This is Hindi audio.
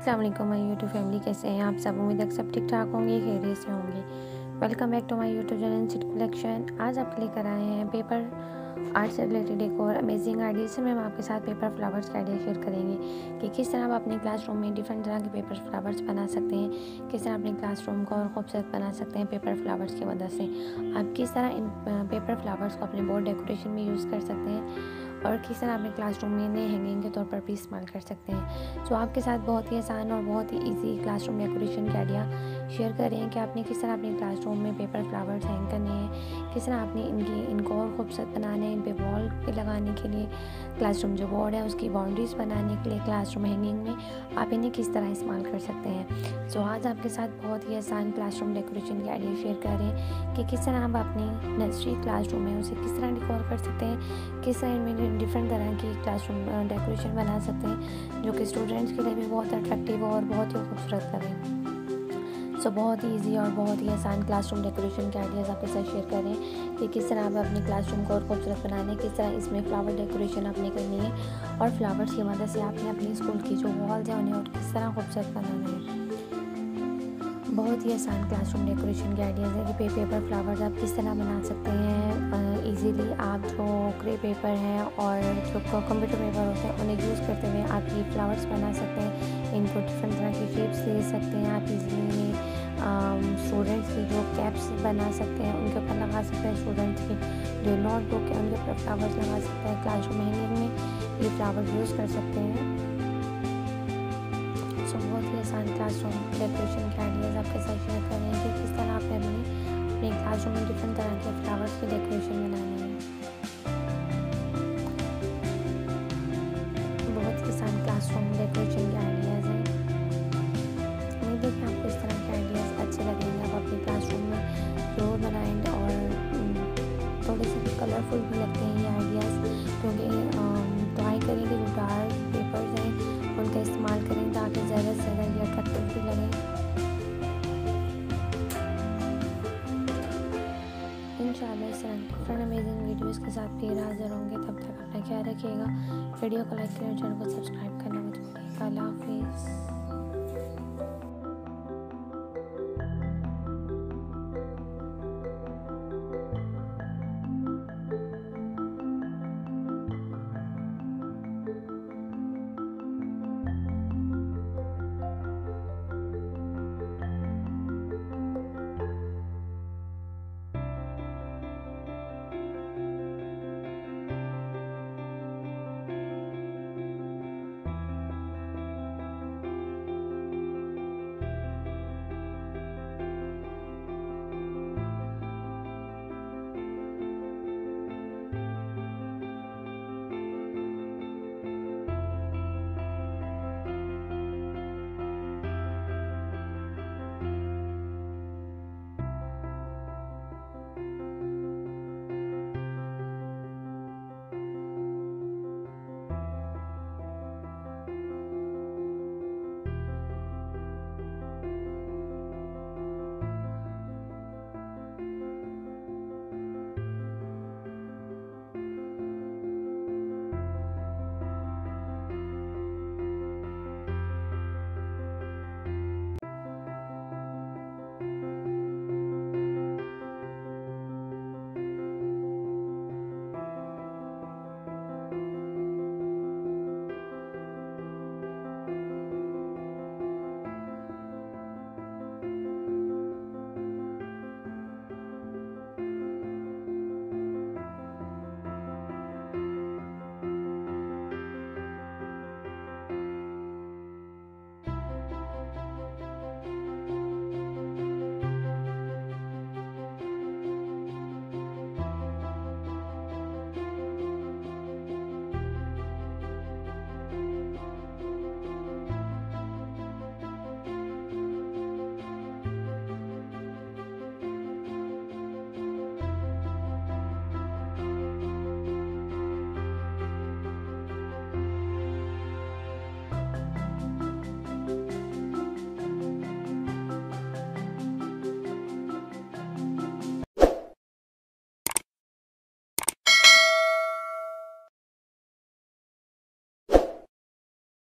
अस्सलाम वालेकुम माय यूट्यूब फैमिली, कैसे हैं आप सब। उम्मीद है सब ठीक ठाक होंगे, खैरियत से होंगे। Welcome back to my YouTube channel city collection. आज आप लेकर आए हैं पेपर आर्ट से रिलेटेड एक और अमेजिंग आइडिया से हम आपके साथ पेपर फ्लावर्स का आइडिया शेयर करेंगे कि किस तरह आप अपने क्लासरूम में डिफरेंट तरह के पेपर फ्लावर्स बना सकते हैं, किस तरह अपने क्लासरूम को और खूबसूरत बना सकते हैं पेपर फ्लावर्स की मदद से। आप किस तरह इन पेपर फ्लावर्स को अपने बोर्ड डेकोरेशन में यूज़ कर सकते हैं और किस तरह अपने क्लासरूम में नए हैंगिंग के तौर पर भी इस्तेमाल कर सकते हैं। तो आपके साथ बहुत ही आसान और बहुत ही इजी क्लासरूम डेकोरेशन के आइडिया शेयर कर रहे हैं कि आपने किस तरह अपने क्लासरूम में पेपर फ्लावर्स हैंग करने हैं, किस तरह आपने इनको और खूबसूरत बनाने हैं, इन पे वॉल पे लगाने के लिए, क्लासरूम जो बोर्ड है उसकी बाउंड्रीज बनाने के लिए, क्लासरूम हैंगिंग में आप इन्हें किस तरह इस्तेमाल कर सकते हैं। सो आज आपके साथ बहुत ही आसान क्लासरूम डेकोरेशन के आइडिया शेयर कर रहे हैं कि किस तरह आप अपनी नर्सरी क्लासरूम है उसे किस तरह डेकोर कर सकते हैं, किस तरह इनमें डिफरेंट तरह की क्लासरूम डेकोरेशन बना सकते हैं जो कि स्टूडेंट्स के लिए भी बहुत अट्रैक्टिव और बहुत ही खूबसूरत लगे। सो बहुत ही ईजी और बहुत ही आसान क्लासरूम डेकोरेशन के आइडियाज़ आपके साथ शेयर कर रहे हैं कि किस तरह आप अपने क्लासरूम को और खूबसूरत बनाने, किस तरह इसमें फ्लावर डेकोरेशन आपने करनी है और फ्लावर्स की मदद से आपने अपनी स्कूल की जो वॉल्स हैं उन्हें और किस तरह खूबसूरत बनाना है। बहुत ही आसान क्लासरूम डेकोरेशन के आइडियाज़ है कि पेपर फ्लावर्स आप किस तरह बना सकते हैं इजीली। आप जो ग्रे पेपर हैं और जो कंप्यूटर पेपर होते हैं उन्हें यूज़ करते हुए आप ये फ्लावर्स बना सकते हैं, इनको डिफरेंट तरह की शेप्स दे सकते हैं। आप इजीली स्टूडेंट्स की जो कैप्स बना सकते हैं उनके ऊपर लगा सकते हैं, स्टूडेंट्स की जो नोटबुक है उनके ऊपर फ्लावर्स लगा सकते हैं। क्लासरूम हैंगिंग में ये फ्लावर्स यूज़ कर सकते हैं। सो बहुत ही आसान क्लासरूम डेकोरेशन के आइडियाज़ आपके साथ शेयर कर रहे हैं कि किस तरह आपने अपने क्लासरूम में डिफरेंट तरह के फ्लावर्स की डेकोरेशन बनानी है। बहुत ही आसान क्लासरूम डेकोरेशन के आइडियाज़ हैं। उम्मीद है कि आपको इस तरह के आइडियाज़ अच्छे लगेंगे। आप अपने क्लासरूम में ज़रूर बनाएँ और थोड़े से कलरफुल भी लगते हैं ये आइडियाज़, क्योंकि ट्राई करें कि जो डार्क पेपर्स हैं उनका इस्तेमाल करें ताकि ज़्यादा से ज़्यादा ये अट्रैक्टिव भी लगे। इंशाल्लाह इस तरह डिफरेंट अमेजिंग वीडियोज़ के साथ फिर हाजिर होंगे। तब तक अपना ख्याल रखिएगा। वीडियो को लाइक करें और चैनल को सब्सक्राइब करना मत भूलिएगा। अल्लाह हाफिज़।